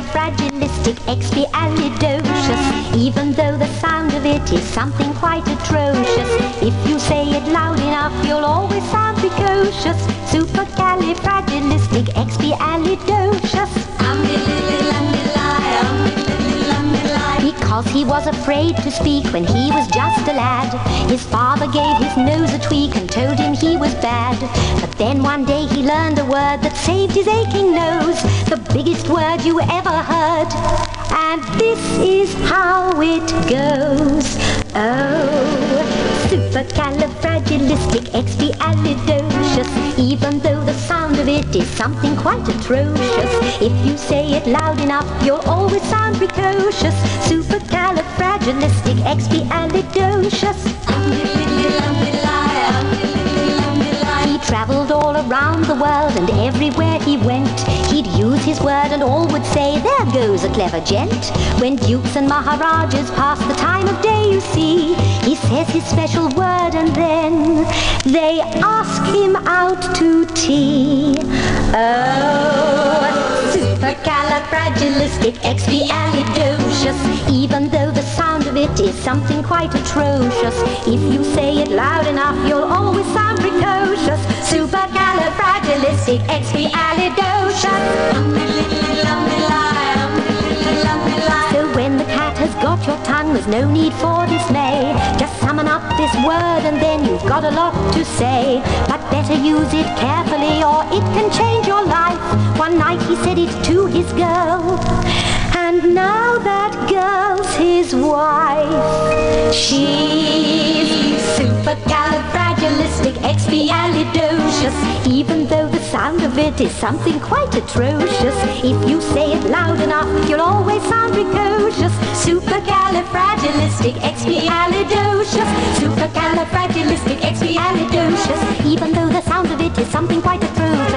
Supercalifragilisticexpialidocious. Even though the sound of it is something quite atrocious, if you say it loud enough, you'll always sound precocious. Supercalifragilisticexpialidocious. Because he was afraid to speak when he was just a lad, his father gave his nose a tweak and told him he was bad. But then one day he learned a word that saved his aching nose, the biggest word you ever heard. And this is how it goes. Oh, supercalifragilisticexpialidocious. Even though the sound of it is something quite atrocious, if you say it loud enough, you'll always sound precocious. Supercalifragilisticexpialidocious. He travelled all around the world, and everywhere he went, he'd use his word and all would say, "There goes a clever gent." When dukes and maharajas pass the time of day, you see, he says his special word and then they ask him out to tea. Oh, supercalifragilisticexpialidocious. Even though the sound of it is something quite atrocious, if you say it loud enough, you'll always sound precocious. Supercalifragilisticexpialidocious. So when the cat has got your tongue, there's no need for dismay. Just summon up this word and then you've got a lot to say. But better use it carefully or it can change your life. One night he said it to his girl, and now that girl's his wife. She's supercalifragilisticexpialidocious. Even though the sound of it is something quite atrocious, if you say it loud enough, you'll always sound precocious. Supercalifragilisticexpialidocious. Supercalifragilisticexpialidocious. Even though the sound of it is something quite atrocious,